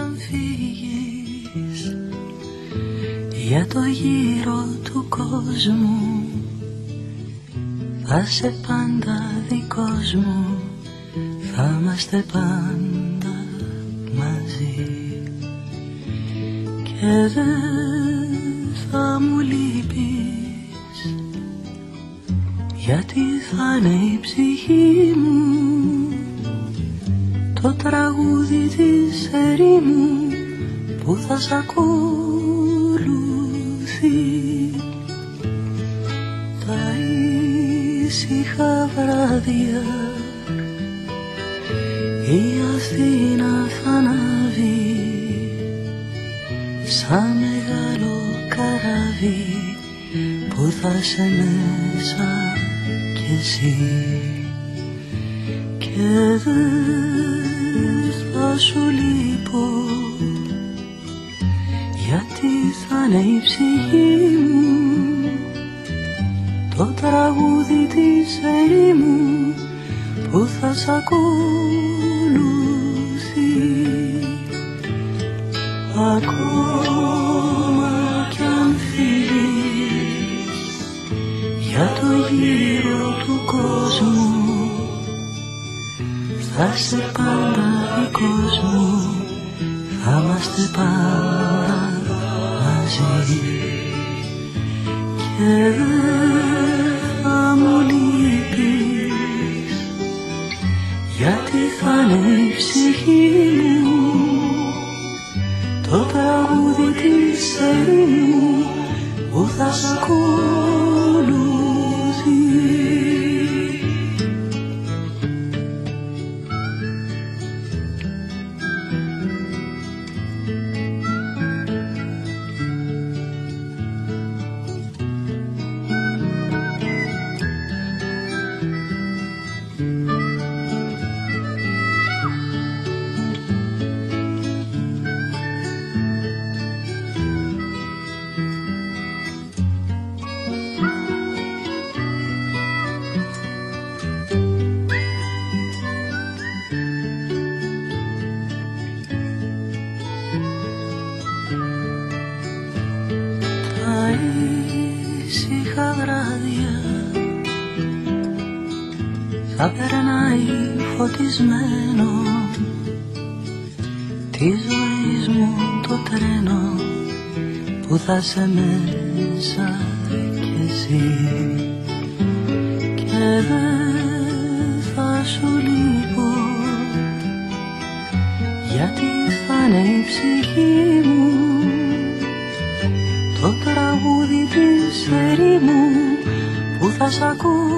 αν φύγεις για το γύρο του κόσμου, θα σε πάντα δικός μου, θα είμαστε πάντα μαζί. Και δεν θα μου λείπεις, γιατί θα είναι η ψυχή μου το τραγούδι της ερήμου που θα σ' ακολουθεί. Τα ήσυχα βράδια η Αθήνα θα ανάβει σαν μεγάλο καράβι που θα σε μέσα κι εσύ. Και δεν θα σου λείπω, γιατί θα είναι η ψυχή μου το τραγούδι της ερήμου που θα σ' ακολουθεί. Ακόμα κι αν φύγεις για το γύρο του κόσμου, θα είσαι πάντα δικός μου, θα είμαστε πάντα μαζί. Και δεν θα μου λείπεις, γιατί θα είναι η ψυχή μου το τραγούδι της ερήμου που θα σ' ακολουθεί. Ήσυχα βράδια θα περνάει φωτισμένο τη ζωής μου το τρένο που θα σε μέσα κι εσύ. Και δεν θα σου λείπω, γιατί θα είναι η ψυχή μου το τραγούδι της ερήμου που θα σ' ακούω.